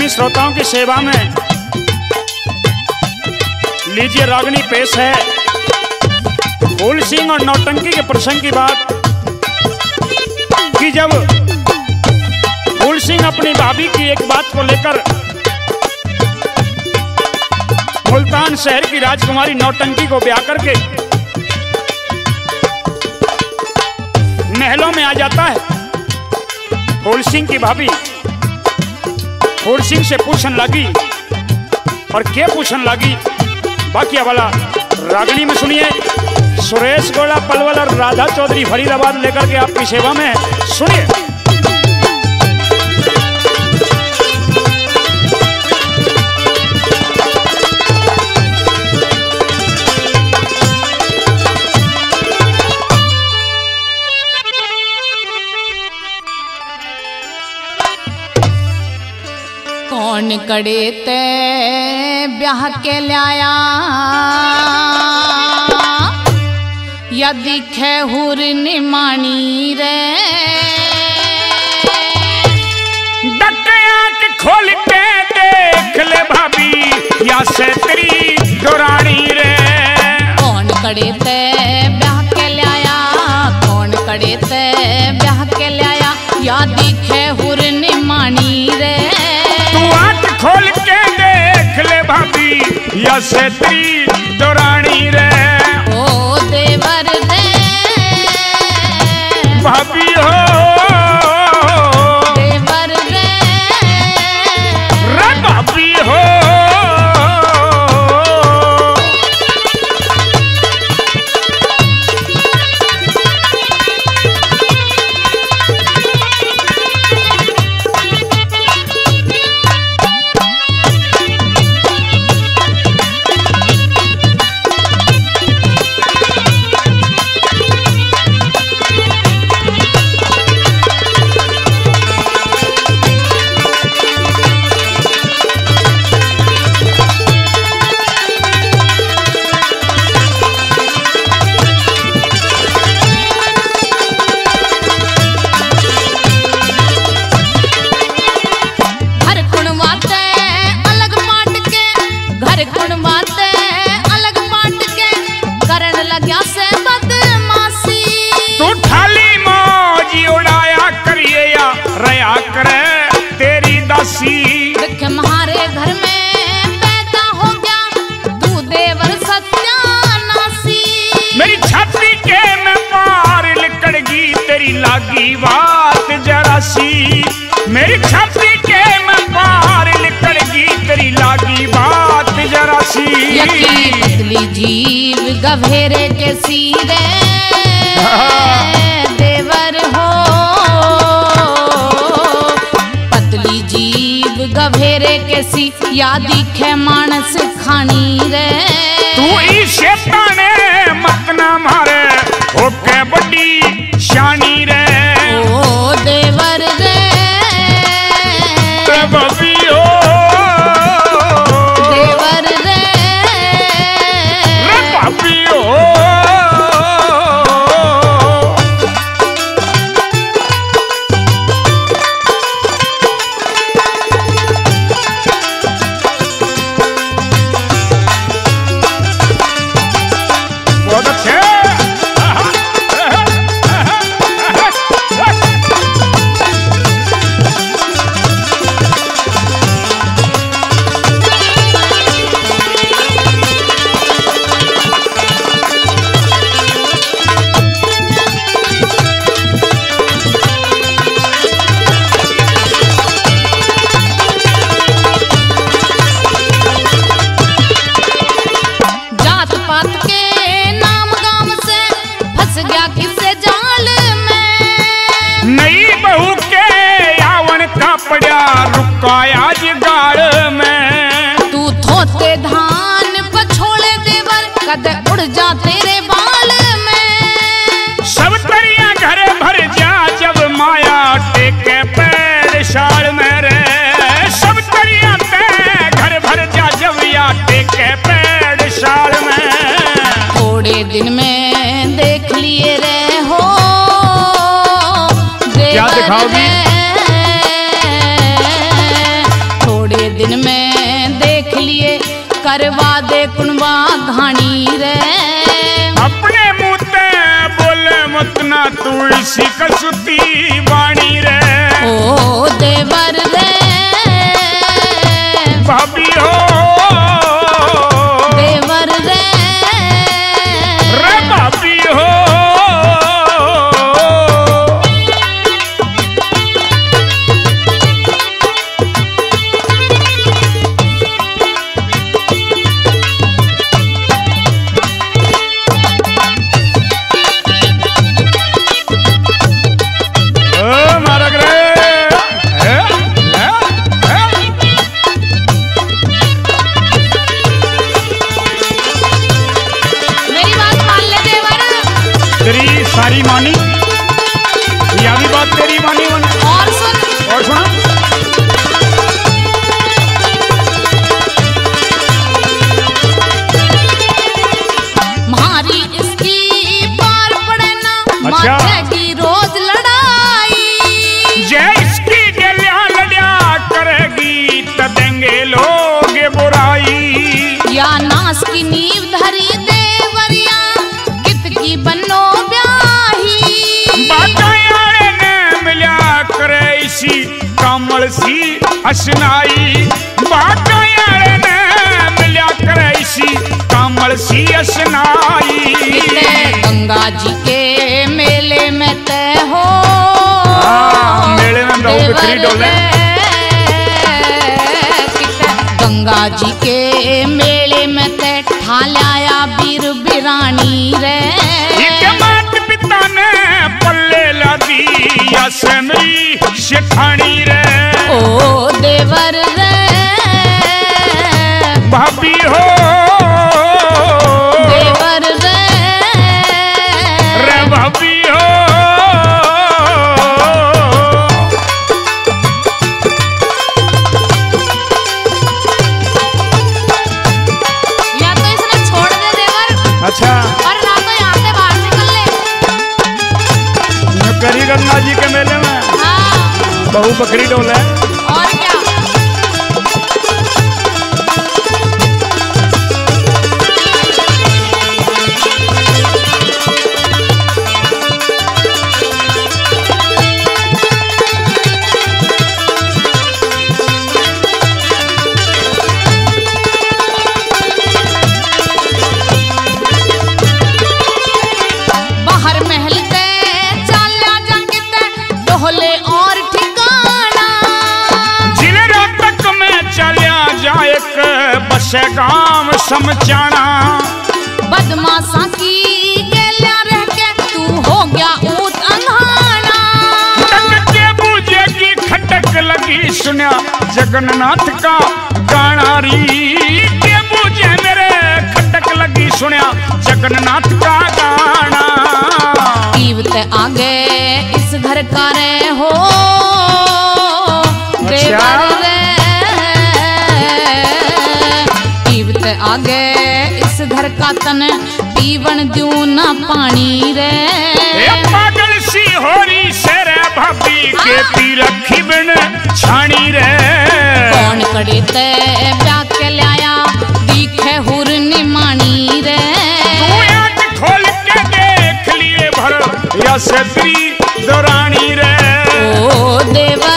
सभी श्रोताओं की सेवा में लीजिए रागनी पेश है फूल सिंह और नौटंकी के प्रसंग की बात कि जब फूल सिंह अपनी भाभी की एक बात को लेकर मुल्तान शहर की राजकुमारी नौटंकी को ब्याह करके महलों में आ जाता है, फूल सिंह की भाभी फूल सिंह से पूछने लगी और क्या पूछने लगी बाकी वाला रागनी में सुनिए। सुरेश गोला पलवल और राधा चौधरी फरीदाबाद लेकर के आपकी सेवा में सुनिए। कौन कड़े ते ब्याह के लाया या दिखे हुर निमानी रे डकया के खोल के देख ले भाभी या से तेरी दुरानी रे। कौन कड़े ते ब्याह के लाया कौन कड़े ते ब्याह के लाया या दिखे हुर निमानी रे। तू आँख खोल के देख ले भाभी या से तेरी दुरानी रे। ओ देवर दे भाभी हो देवर रे भाभी हो। हमारे घर में पैदा हो गया तू देवर सत्यानासी। मेरी छाती के में पार लिकड़गी तेरी लागी बात जरा सी। मेरी छाती के में पार लिकड़गी तेरी लागी बात जरा सी। पतली जीव गभेरे के सीरे देवर हो पतली जीव गभेरे के सी या दिखे मानस खानी रे। तू ई शैताने मत ना मारे ओके बड़ी शानी रे। ओ देवर रे भाभी हो देवर रे भाभी हो। आज गाड़ में तू थोते धान पछोड़े देवर कद उड़ जा तेरे बाल में। सब तरिया घर भर जा जब माया टेके पैर शाल में रे। सब तरिया ते घर भर जा जब या टेके पैर शाल में। थोड़े दिन में देख लिए रे हो क्या दिखाओगी? थोड़े करवा दे कुनबा घानी रे। अपने मुँह ते बोले मत ना तू इसी कसुती बाणी रे। ओ देवर रे भाभी हो देवर रे रे भाभी हो। सारी मानी या भी बात तेरी मानी मन। और सुना मारी इसकी पार पड़े ना। अच्छा। माथे की रोज लड़ाई जय इसकी गलियां लड़िया करेगी तो देंगे लोग बुराई। या नास की नींव धरी देवरिया कित की बनो इसी कमल सी हसनाई। बाटायाले ने मिल्या करे इसी कमल सी हसनाई। गंगा जी के मेले में तय हो मेले में बिखरी डोले। गंगा जी के मेले में तय ठाल्या बीर बिरानी रे। मेरी शिखानी रे। ओ देवर रे भाभी हो देवर रे रे भाभी हो। या तो इसने छोड़ दे देवर। अच्छा और ना तो यहाँ से बाहर निकल ले। करी गंगा जी के मेले में बहु बकरी डोल है। और क्या बाहर महल ते चाल्या जाके ते डोले और ठिकाना। जिले रोहतक में चलिया जाए बसे गांव समझाना। बदमाशा की गेलिया रह के तू हो गया ऊत अंधाना। खटक के बूझे की खटक लगी सुनिया जगन्नाथ का गाना री। के बूझे मेरे खटक लगी सुनिया जगन्नाथ का गाना। पीवते आगे इस घर का रे हो अच्छा। देवर रे पीवते आगे इस घर का तन पीवन द्यू ना पानी रे। पागल सी होरी से रे भाभी के पी रखी बिन छानी रे। कौन कड़ी ते ब्याह के लाया दिखे हुर निमानी रे। तू आँख खोल के देख लिए भर या से दौरानी रे। ओ देवर